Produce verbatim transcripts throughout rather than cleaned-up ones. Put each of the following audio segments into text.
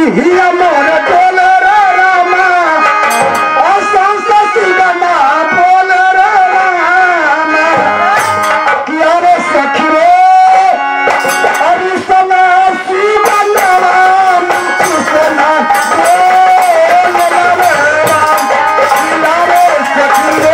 हिया मोर डोल रे रामा आसान सती गमा बोल रे रामा किया रे सखी रे अरे सना सी बनवा कृष्णा बोल रे राम किया रे सखी रे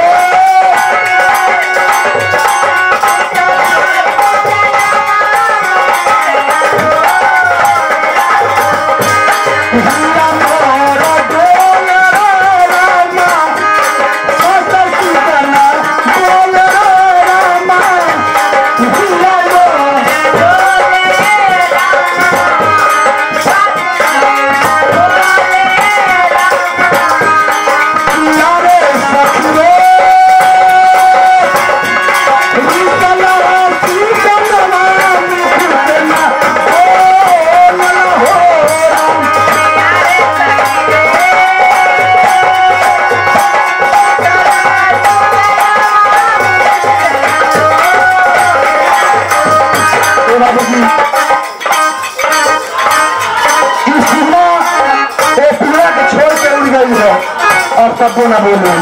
और तब ना बोलूं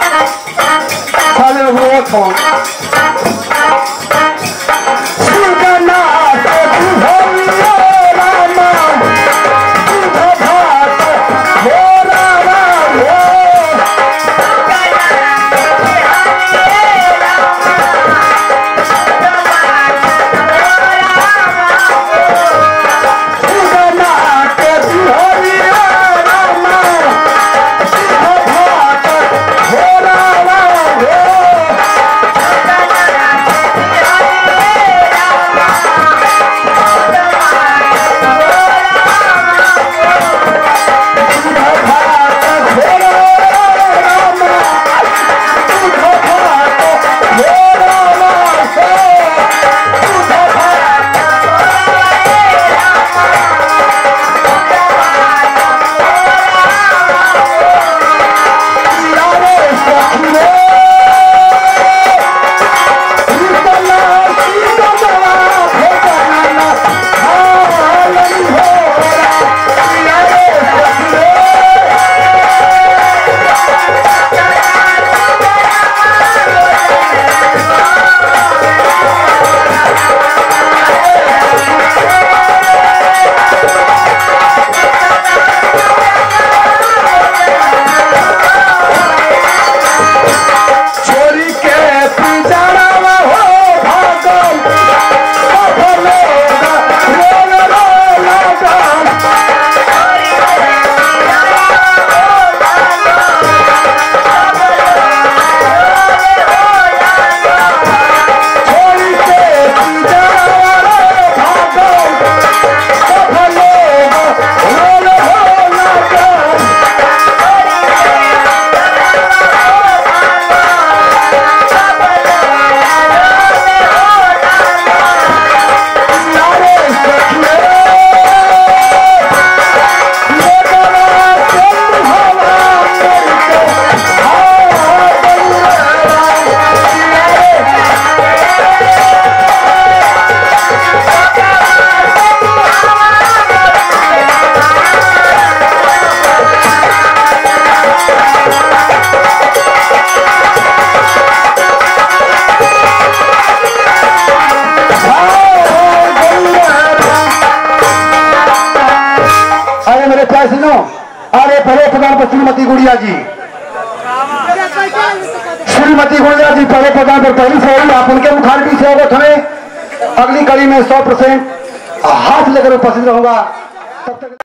खाली वो थो सुगना तो भोलियो रामा दूध भात हो रामा हो सुगना तो भोलियो रामा अरे पहले प्रधान पर श्रीमती गुड़िया जी श्रीमती गुड़िया जी पहले प्रधान पर पहली से आप उनके मुखारबी से अवगत हमें अगली कड़ी में सौ परसेंट हाथ लेकर उपस्थित रहूंगा। तब तक